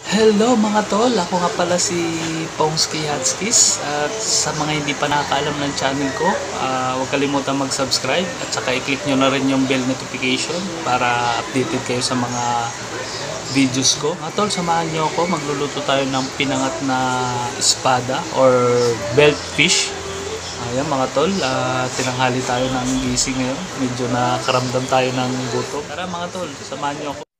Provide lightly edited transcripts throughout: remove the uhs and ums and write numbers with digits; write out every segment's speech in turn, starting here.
Hello mga tol, ako nga pala si Pongski Hatskis at sa mga hindi pa nakakaalam ng channel ko, huwag kalimutan mag-subscribe at saka i-click nyo na rin yung bell notification para updated kayo sa mga videos ko. Mga tol, samahan nyo ako, magluluto tayo ng pinangat na espada or belt fish. Ayan mga tol, tinanghali tayo ng gising ngayon, medyo nakaramdam tayo ng gutom. Tara mga tol, samahan nyo ako.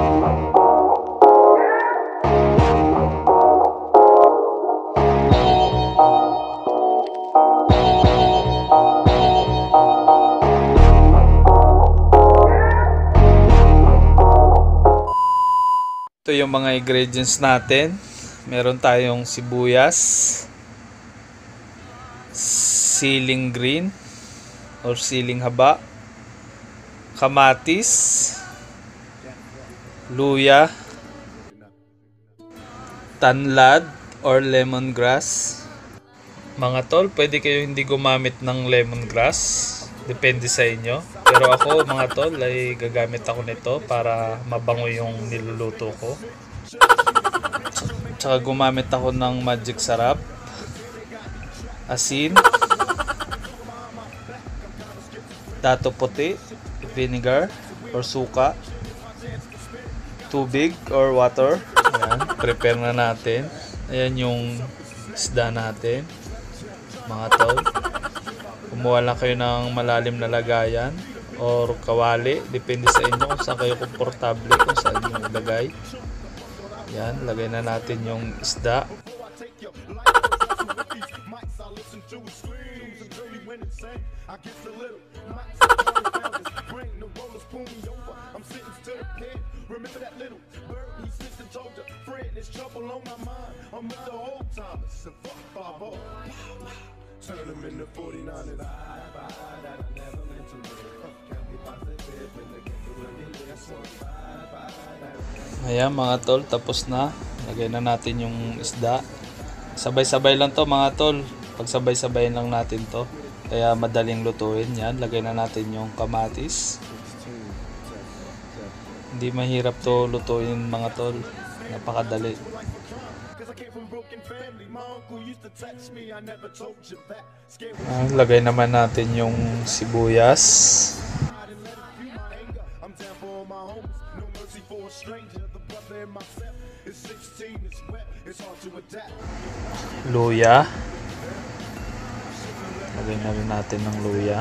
Ito yung mga ingredients natin. Meron tayong sibuyas, siling green or siling haba, kamatis, luya, tanlad or lemongrass. Mga tol, pwede kayo hindi gumamit ng lemongrass. Depende sa inyo. Pero ako mga tol ay gagamit ako nito para mabango yung niluluto ko. Tsaka gumamit ako ng magic sarap, asin, dato puti, vinegar or suka, tubig or water. Ayan, prepare na natin. Ayan yung isda natin mga tol. Kumuha lang kayo ng malalim na lagayan or kawali, depende sa inyo kung saan kayo komportable, kung saan nyo ilagay. Yan, lagay na natin yung isda. Ayan mga tol, tapos na. Lagay na natin yung isda. Sabay-sabay lang to mga tol. Pag sabay-sabayin lang natin to, kaya madaling lutuin. Yan, lagay na natin yung kamatis. Hindi mahirap to lutuin mga tol. Napakadali. Lagay naman natin yung sibuyas, luya. Lagay na rin natin ng luya.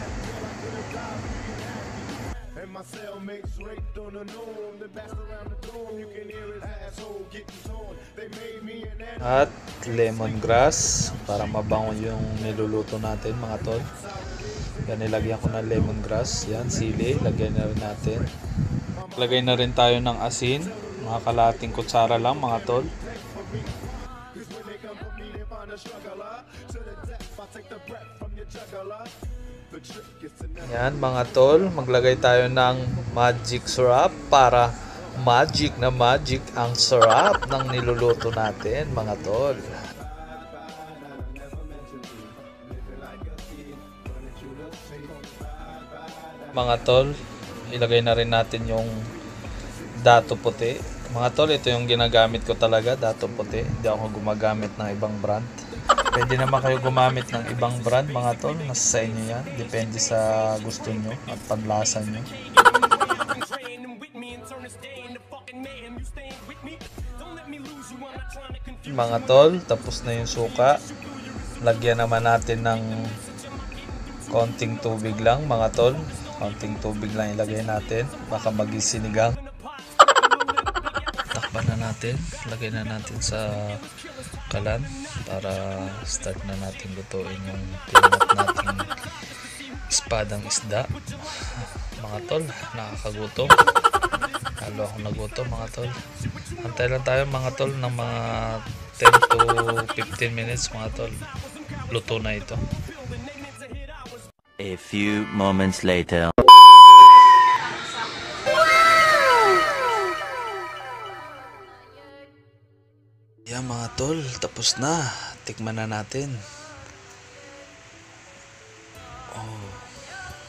At lemongrass para mabango yung niluluto natin mga tol. Yan, nilagyan ko ng lemongrass. Yan, sili, lagyan na rin natin. Lagay na rin tayo ng asin, mga kalahating kutsara lang mga tol. Yan mga tol, maglagay tayo ng magic syrup para magic na magic ang sarap ng niluluto natin mga tol. Mga tol, ilagay na rin natin yung dato puti. Mga tol, ito yung ginagamit ko talaga, dato puti. Hindi ako gumagamit ng ibang brand. Pwede naman kayo gumamit ng ibang brand mga tol, nasa sa inyo yan. Depende sa gusto nyo at panlasa nyo. Mga tol, tapos na yung suka. Lagyan naman natin ng konting tubig lang mga tol. Konting tubig lang ilagay natin, baka magisinigang. Takpan na natin, lagay na natin sa kalan para start na natin lutuin yung pinat nating espadang isda. Mga tol, nakakagutom. Halo ako nagutom mga tol. Antay lang tayo mga tol ng mga 10 to 15 minutes mga tol. Luto na ito. A few moments later. Yan mga tol, tapos na. Tikman na natin. Oh.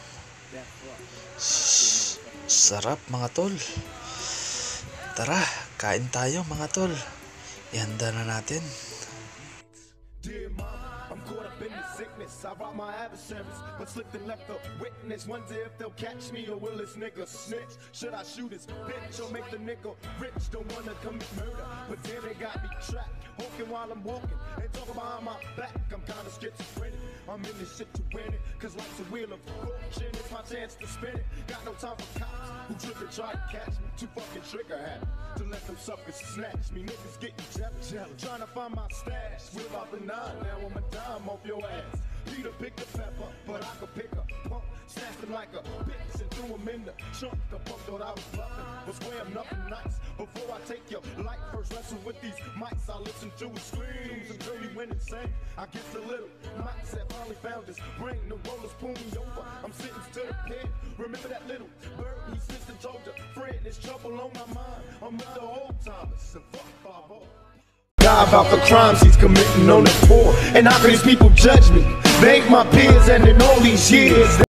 Sarap mga tol. Tara, Kain tayo mga tol. Ihanda na natin. Dear mama, I'm caught up in the sickness. I robbed my adversaries, but slipped and left a witness. Wonder if they'll catch me or will this nigga snitch? Should I shoot his bitch or make the nigga rich? Don't wanna commit murder, but then they got me trapped. Walking while I'm walking and talking behind my back. I'm kinda schizophrenic. I'm in this shit to win it, cause life's a wheel of fortune. It's my chance to spin it. Got no time for cops who trip and try to catch me. Too fucking trigger happy to let them suckers snatch me. Niggas getting jealous, trying to find my stash. We're about the nine, now I'm a dime off your ass. Peter picked a pepper, but I could pick a pump. Snatched him like a bitch and threw him in the trunk. The punk thought I was bluffing, but swear I'm nothing nice. Before I take your life, first wrestle with these mics. I listen to his screams until he went insane. I get a little mindset, finally found his brain. The rollers pull me over, I'm sitting to the pit. Remember that little bird he snitched and told your friend? There's trouble on my mind, I'm with the old timers. And fuck 5-0. About the crimes he's committing on the poor. And how can these people judge me? They ain't my peers, and in all these years